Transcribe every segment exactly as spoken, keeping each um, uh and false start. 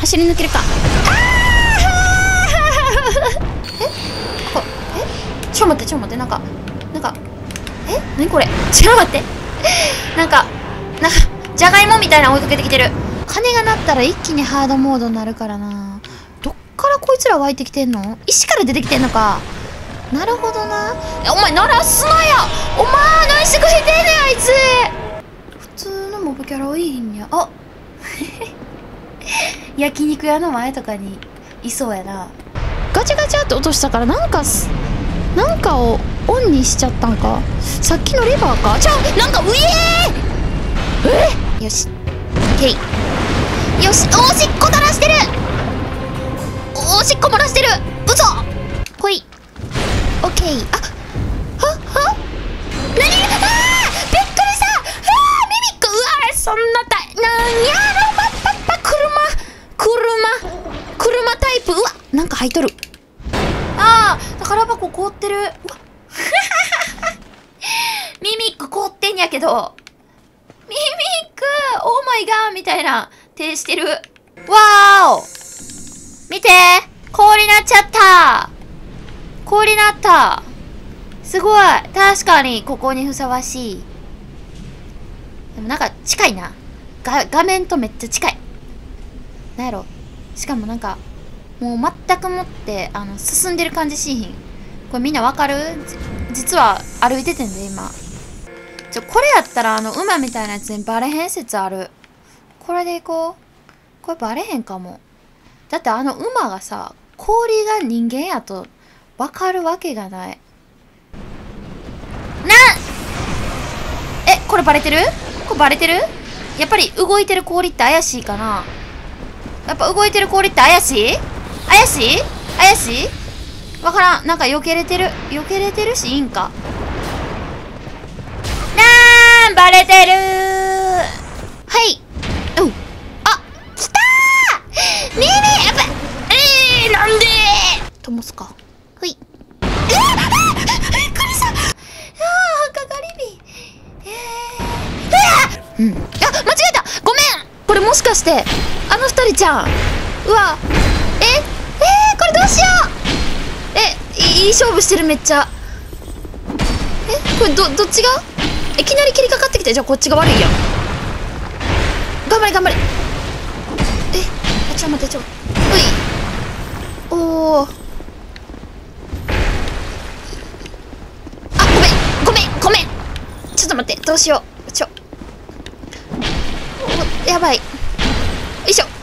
走り抜けるか。あえこえちょっと待ってちょっと待ってなんかなんかえ何これちょっと待ってなんかなんかじゃがいもみたいなの追いかけてきてる。鐘が鳴ったら一気にハードモードになるからな。どっからこいつら湧いてきてんの？石から出てきてんのか。なるほどな。えお前鳴らすなや。お前何してくれてんねんあいつ。普通のモブキャラはいいんや。あ焼肉屋の前とかにいそうやな。ガチャガチャって落としたからなんかすなんかをオンにしちゃったんか。さっきのレバーか。ちゃうなんかうえーえよしケイよしおしっこ垂らしてる。おしっこ漏らしてる。嘘ほいオッケー。あははなにあーびっくりした。あーミミックうわそんなたなんやろパッパッパ車車車タイプ。うわなんか入っとる。あー宝箱凍ってる。うわミミック凍ってんやけどミミックオーマイガーみたいな手してる。わーお見て氷なっちゃった。氷なった。すごい確かにここにふさわしい。でもなんか近いな。が画面とめっちゃ近い。なんやろしかもなんかもう全くもってあの進んでる感じしひん。これみんなわかる？実は歩いててんで今。ちょこれやったらあの馬みたいなやつにバレへん説ある。これでいこう。これバレへんかも。だってあの馬がさ氷が人間やとわかるわけがない。なえこれバレてる？これバレてる？やっぱり動いてる氷って怪しいかな。やっぱ動いてる氷って怪しい？怪しい？怪しい？わからん。なんか避けれてる。避けれてるしいいんか。なーんバレてるー。はいおうあ来たーミミやっぱえーなんでーともすかほいえー、ああびっくりした。あーかかりびえー、えー、うんあ間違えたごめん。これもしかしてあの二人ちゃん。うわええー、これどうしよう。えいい勝負してるめっちゃ。えこれどどっちがいきなり切りかかってきて。じゃあこっちが悪いやん。頑張れ頑張れ。えあちょっと待ってちょっとおおあごめんごめんごめんちょっと待ってどうしようちょおやばいよいしょはい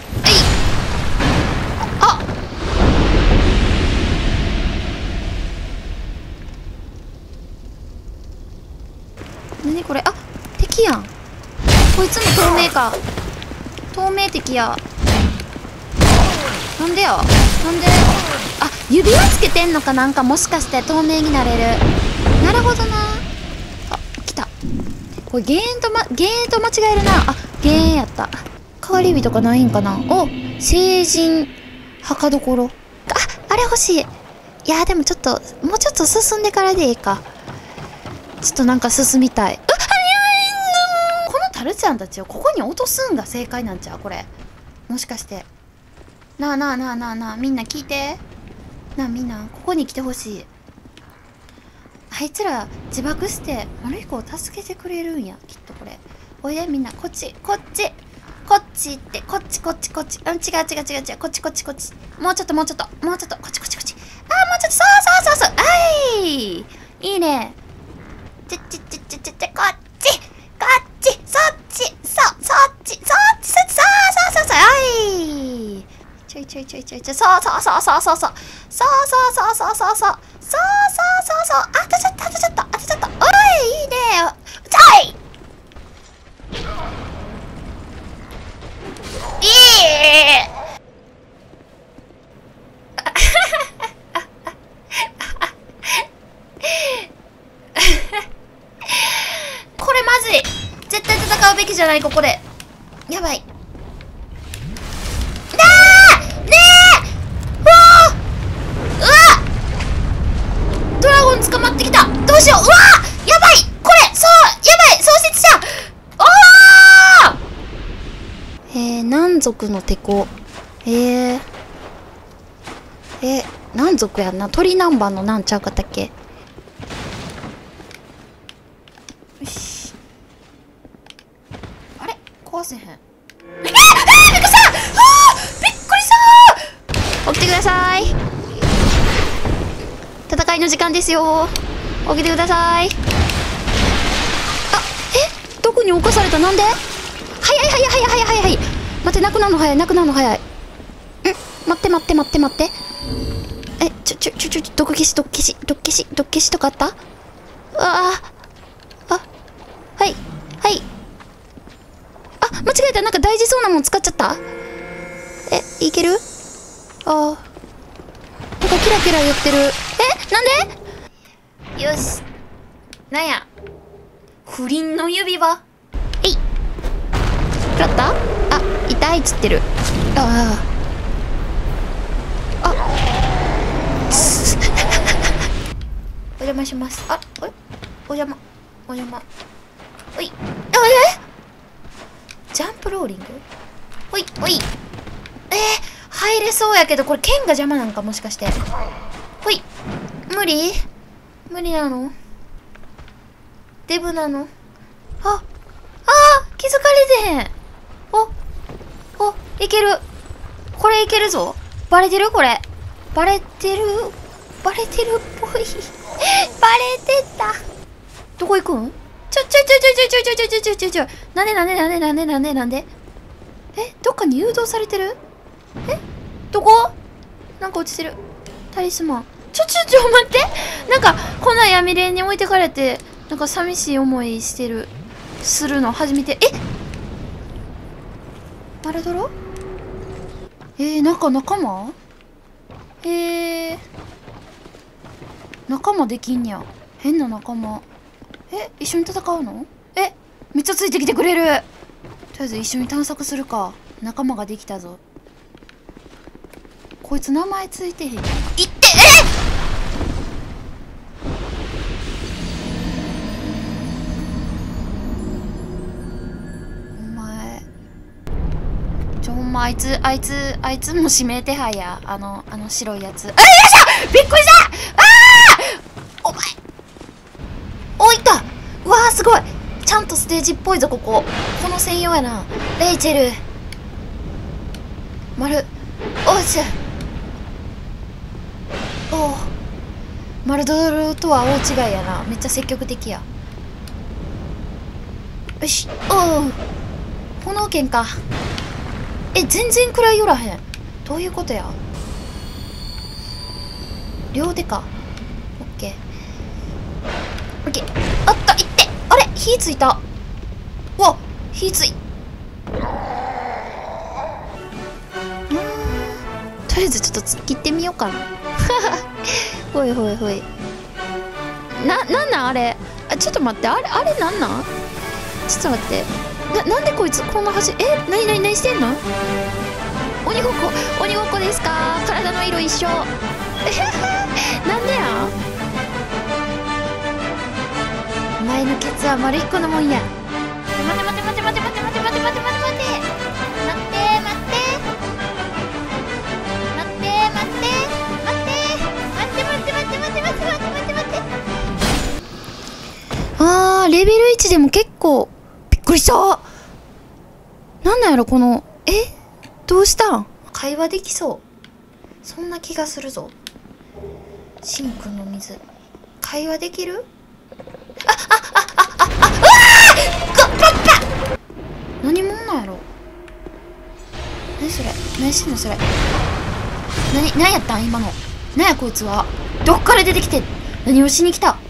あなにこれあ敵やん。こいつも透明か。透明敵や。なんでやなんであ指輪つけてんのかなんかもしかして透明になれる。なるほどな。あ来た。これ減塩とま減塩と間違えるな。あ減塩やった。変わり火とかないんかな。お成人墓どころ。ああれ欲しい。いやでもちょっともうちょっと進んでからでいいか。ちょっとなんか進みたい。あこのタルちゃんたちをここに落とすんが正解なんちゃうこれ。もしかしてなあなあなあなあなあみんな聞いてなあみんなここに来てほしい。あいつら自爆してマルヒコを助けてくれるんやきっとこれ。おいでみんなこっちこっちこっちってこっちこっちこっちうん違う違う違う違うこっちこっちこっちもうちょっともうちょっともうちょっとこっちこっちこっちあーもうちょっとそうそうそうそうはいいいねちちちちちちこっちこっちそっちそそっちそっちそっちそうそうそうそうはいちょいちょいちょいちょいちょいそうそうそうそうそうそうそうそうそうそうそうそうそうそうそうあとちょっとあとちょっとあとちょっとおいいいねちょいいいこれまずい絶対戦うべきじゃないここでやばいなあねえうわうわドラゴン捕まってきたどうしよううわやばいこれそうやばい喪失者おおえー、南族のテコえー、え何族やんな。鳥南蛮のなんちゃうかったっけ。よし。あれ壊せへん。えー、えー、びっくりしたあーびっくりしたー。起きてください。戦いの時間ですよ。起きてください。あ、えどこに侵された。なんで。早い早い早い早い早い早い。待って、なくなるの早い、なくなるの早い。ん待って待って待って待って。え、ちょちょちょちょ、毒消し毒消し毒消し毒消しとかあった。あああ、はいはいあ、間違えた。なんか大事そうなもん使っちゃった。え、いける。ああ、なんかキラキラ言ってる。え、なんで。よし、なんや、不倫の指輪。えい、食らった。あ、痛いっつってる。あああお邪魔します。あ、おい、お邪魔お邪魔。おい、あえジャンプローリング。おいおい、えー、入れそうやけど、これ剣が邪魔なんか、もしかして。ほい、無理無理なの。デブなの。あ、あー、気づかれてへん。お、お、いける。これいけるぞ。バレてるこれ。バレてる。バレてるっぽい。バレてた。どこ行くん。ちょちょちょちょちょちょちょちょちょちょちょ。なんでなんでなんでなんでなんでなんで。え、どっかに誘導されてる。え、どこ。なんか落ちてる。タリスマン。ちょちょちょ待って。なんかこんな闇霊に置いてかれて、なんか寂しい思いしてる。するの初めて。え、マルドロ。えー、なんか仲間。えー、仲間できんにゃ。変な仲間。え、一緒に戦うの。え、めっちゃついてきてくれる。とりあえず一緒に探索するか。仲間ができたぞ。こいつ名前ついてへん。いって、えお前ちょ、ほんまあいつあいつあいつも指名手配や。あのあの白いやつ。あ、よっしゃ、びっくりした。ああ、お前おいた。うわー、すごい。ちゃんとステージっぽいぞここ。この専用やな。レイチェル丸、おっしゃ。おお、マルドロとは大違いやな。めっちゃ積極的や。よし、おお、炎剣か。え、全然くらい寄らへん。どういうことや。両手か。オッケーオッケー。あった、いって。あれ、火ついた。うわ、火つい。うん、とりあえずちょっと突っ切ってみようかな。ほいほいほい。な、なんなんあれ。あ、ちょっと待って、あれ、あれなんなん。ちょっと待って。な、なんでこいつこんな走り、え、なになになにしてんの。鬼ごっこ、鬼ごっこですか。体の色一緒。なんでや。お前のケツは丸一個のもんや。待て待て待て待て待て待て待て待て待て待て待て待って待って待って待って待って待って待って待って待って待って待って待って待って。あー、レベルいちでも結構びっくりした。なんなんやろこの、え、どうしたん。会話できそう。そんな気がするぞ。シンクの水会話できる。あ、あ、あ、あ、あ、あ、うわー、こっぱった。何者なんやろ。何それ、何してんのそれ。何、何やったん今の。何やこいつは。どっから出てきて何をしに来た。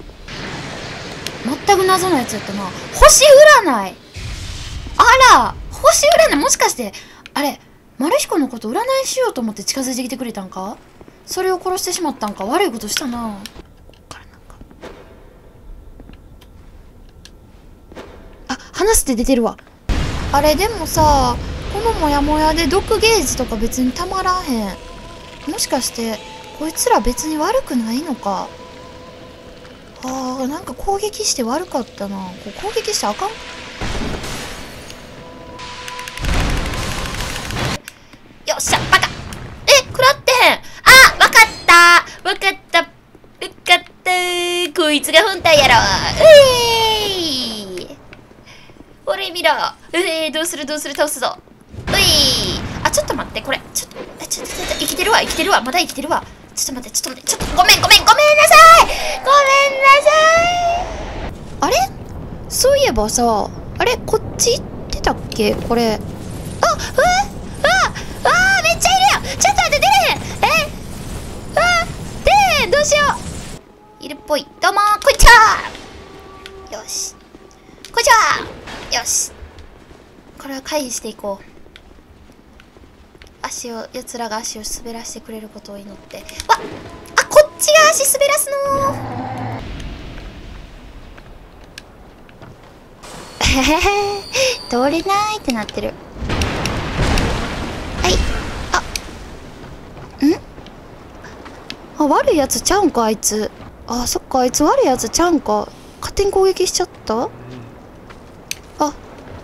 全く謎のやつやったな。星占い。あら、星占い。もしかしてあれマルヒコのこと占いしようと思って近づいてきてくれたんか。それを殺してしまったんか。悪いことしたな。こっからなんか、あ、話すって出てるわ。あれでもさ、このモヤモヤで毒ゲージとか別にたまらんへん。もしかしてこいつら別に悪くないのか。あー、なんか攻撃して悪かったな。こう攻撃してあかん。よし、 ないやろ。うえー俺見ろ。えー、どうするどうする、倒すぞ。ういー。あ、ちょっと待って、これ。ちょっと、え、ちょっと、ちょっと、生きてるわ、生きてるわ。まだ生きてるわ。ちょっと待って、ちょっと待って、ちょっと、ごめん、ごめん、ごめんなさいごめんなさいあれそういえばさ、あれこっち行ってたっけこれ。あ、うわうわうわめっちゃいるよ。ちょっと待って、出れへん。えうわ出れへん。どうしよう。いるっぽい。どうもー、こんにちは。よし。こんにちは。よし。これは回避していこう。足を、奴らが足を滑らしてくれることを祈って。わっあ、こっちが足滑らすのー。へへへ。通れないってなってる。はい。あ。んあ、悪いやつちゃうんか、あいつ。あ、そっか、あいつ悪いやつちゃうんか。勝手に攻撃しちゃった？あ。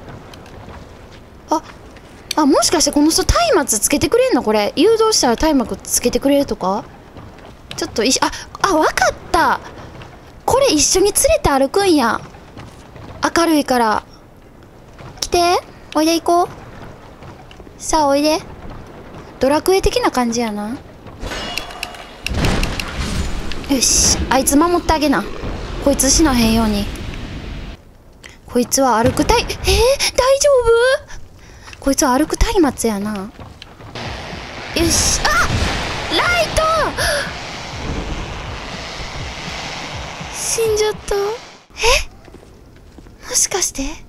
あ。あ、もしかしてこの人松明つけてくれんのこれ。誘導したら松明つけてくれるとかちょっといし、あ、あ、わかったこれ一緒に連れて歩くんや。明るいから。来て。おいで行こう。さあ、おいで。ドラクエ的な感じやな。よし。あいつ守ってあげな。こいつ死なへんように。こいつは歩くたい、えー、大丈夫？こいつは歩く松明やな。よし。あ！ライト！死んじゃった。え？もしかして？お前ラ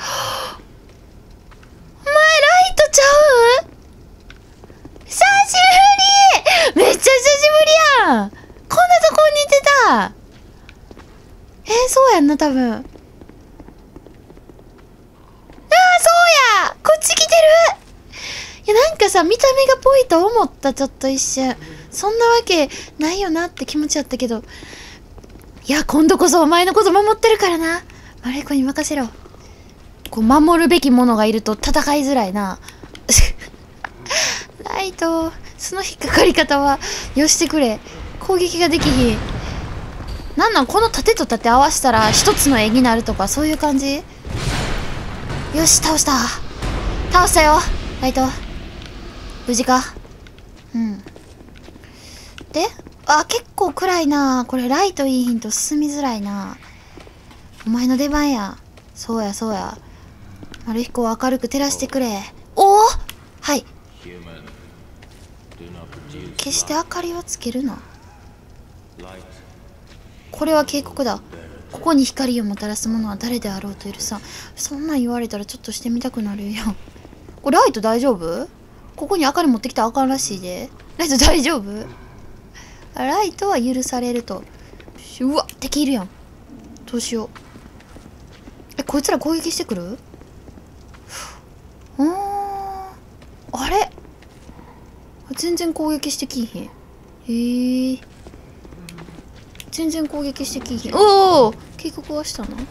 イトちゃう？久しぶり！めっちゃ久しぶりやん！こんなとこにいてた！えー、そうやんな、多分。こっち来てる！いや、なんかさ、見た目がぽいと思った、ちょっと一瞬。そんなわけないよなって気持ちやったけど。いや、今度こそお前のこと守ってるからな。マレコに任せろ。こう、守るべきものがいると戦いづらいな。ライト、その引っかかり方は、よしてくれ。攻撃ができひん。なんなん、この盾と盾合わせたら一つの絵になるとか、そういう感じ？よし、倒した。倒したよ、ライト。無事か？うん。で、あ、結構暗いな。これライトいいヒント進みづらいな。お前の出番や。そうや、そうや。丸彦を明るく照らしてくれ。おお！はい。決して明かりをつけるな。これは警告だ。ここに光をもたらす者は誰であろうと許さん。そんなん言われたらちょっとしてみたくなるよ。これライト大丈夫？ここに明かり持ってきたらあかんらしいで。ライト大丈夫？ライトは許されると。うわ、敵いるやん。どうしよう。え、こいつら攻撃してくる？うーん。あれ？全然攻撃してきいひん。へえ。全然攻撃してきいひん。おお、警告はしたな。え、なに？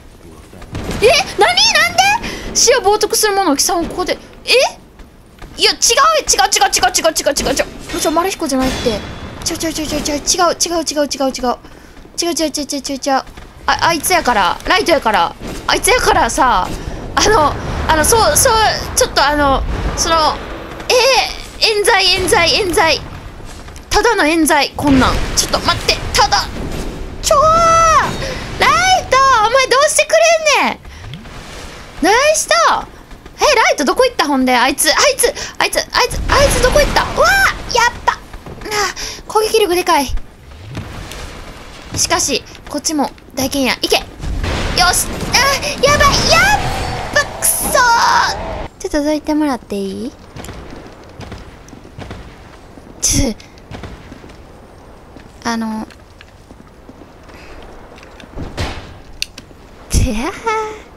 なんで？死を冒涜する者の貴様をここで。え？いや、違う、違う、違う、違う、違う、違う、違う、違う。もちろん、マルヒコじゃないって。違う、違う、違う、違う、違う、違う、違う、違う、違う、違う、違う、違う、違う、違う、違う、違う。あ、あいつやから、ライトやから、あいつやからさ、あの、あの、そう、そう、ちょっとあの、その、えー、冤罪、冤罪、冤罪。ただの冤罪、こんなん。ちょっと待って、ただ、ちょーライトお前どうしてくれんねん。ナイスとえ、ライトどこ行ったほんで、あいつ、あいつ、あいつ、あいつ、あいつどこ行った。うわーやった。あー攻撃力でかい。しかし、こっちも大剣や。いけよしあやばいやっばくそーちょっと覗いてもらっていい？ちょあのてやー